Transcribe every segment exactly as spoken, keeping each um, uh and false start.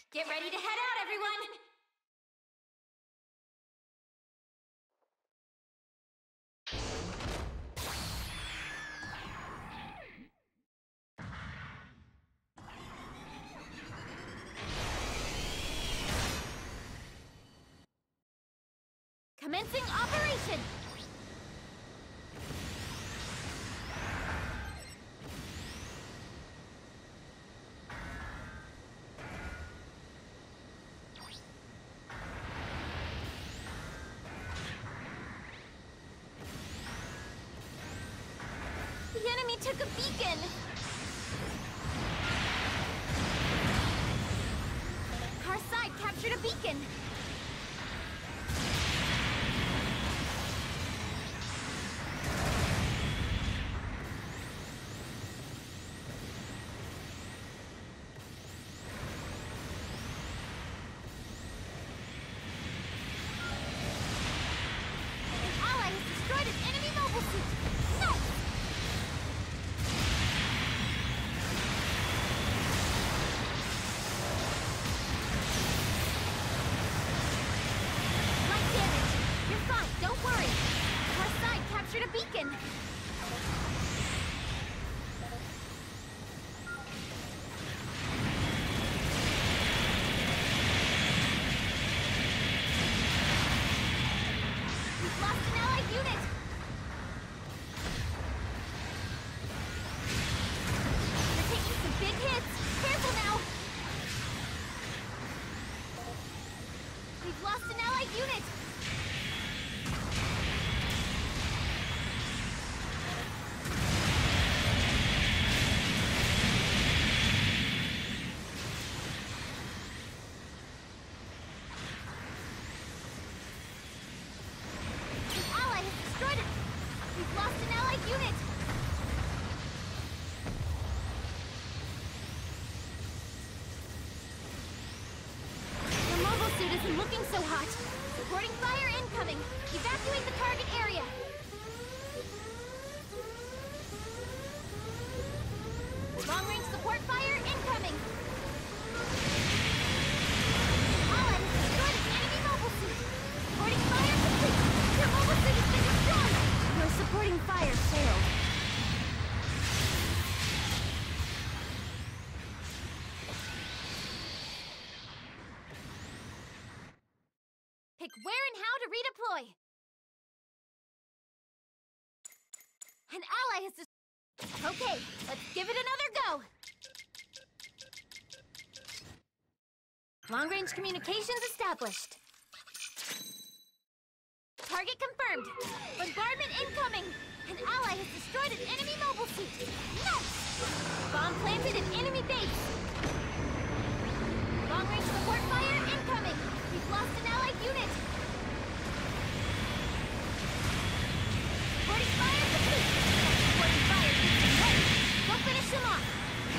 Get ready to head out, everyone! Commencing operation! The enemy took a beacon! Our side captured a beacon! Captured a beacon! We've lost an allied unit! They're taking some big hits! Careful now! We've lost an allied unit! Unit! The mobile suit isn't looking so hot. Supporting fire incoming. Evacuate the target area. Long-range support fire incoming. Allied has destroyed an enemy mobile suit. Supporting fire complete. Your mobile suit has been destroyed. Your supporting fire failed. Pick where and how to redeploy. An ally has just... Okay, let's give it another go. Long-range communications established. Target confirmed. Bombardment incoming. An ally has destroyed an enemy mobile suit. Nice! Bomb planted in enemy base. Long-range support fire incoming. We've lost an allied unit. Supporting fire complete. Supporting fire complete. Go finish him off.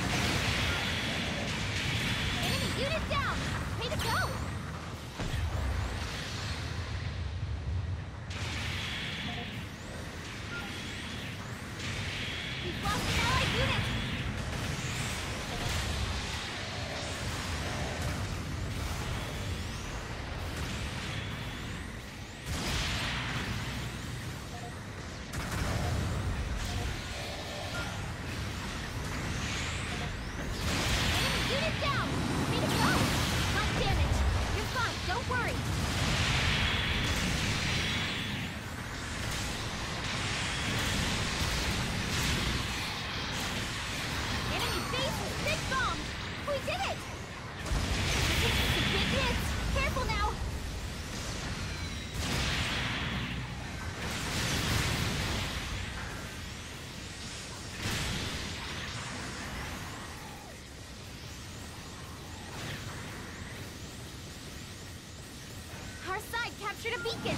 Enemy unit down. Way to go. We've lost an allied unit! Enemy unit down! Way to go! Not damaged. You're fine, don't worry. Big bomb! We did it! We're taking some big hits! Careful now! Our side captured a beacon!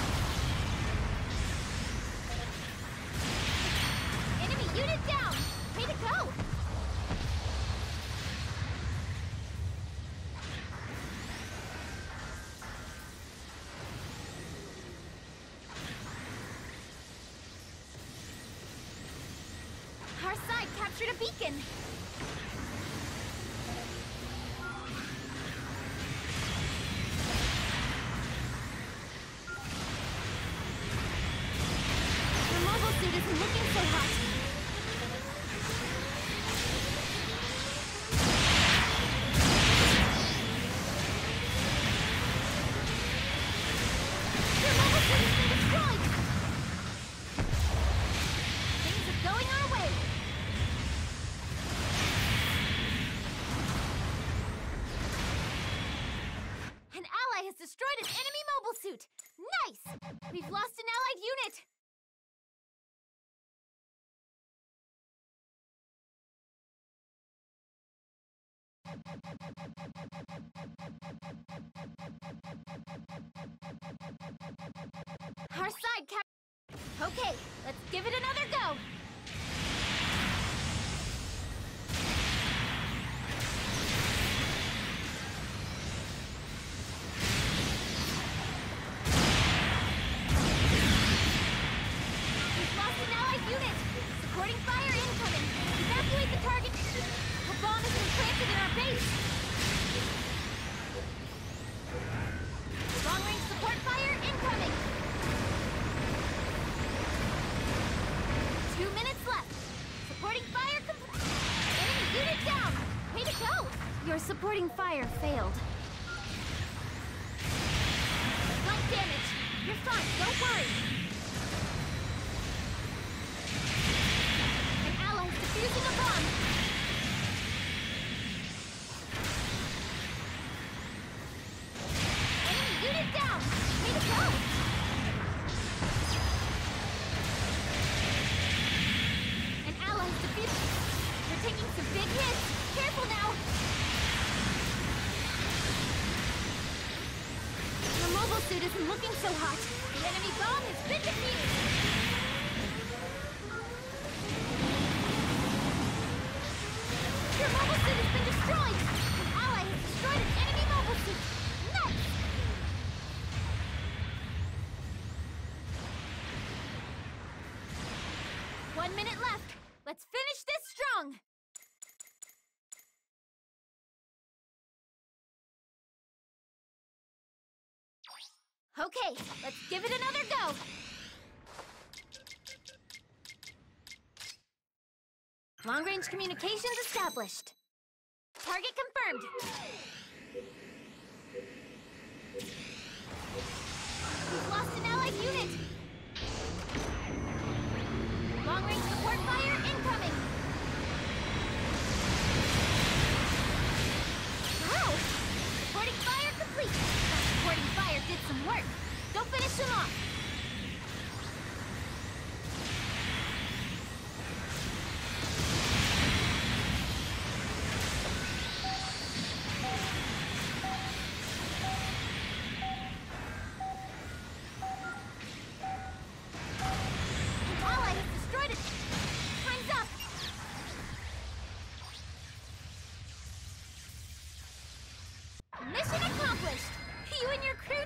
Enemy unit down! Way to go! Our side captured a beacon! looking so hot. Your mobile suit has been destroyed! Things are going our way. An ally has destroyed an enemy mobile suit! Nice! We've lost an allied unit! Our side, Cap. Okay, let's give it another go! We've lost an allied unit! Supporting fire incoming! Evacuate the target! A bomb has been planted in our base! Long-range support fire incoming! Two minutes left. Supporting fire complete. Enemy unit down. Way to go! Your supporting fire failed. Slight damage. You're fine. Don't worry. An ally is defusing a bomb. Enemy unit down. Way to go! You're taking some big hits! Careful now! Your mobile suit isn't looking so hot. The enemy bomb has been defeated! Your mobile suit has been destroyed! An ally has destroyed an enemy mobile suit! Nice! One minute left! Let's finish this strong! Okay, let's give it another go! Long-range communications established. Target confirmed. We've lost an allied unit! Long-range support fire incoming! Wow! Supporting fire complete! That supporting fire did some work! Don't finish them off! Mission accomplished! You and your crew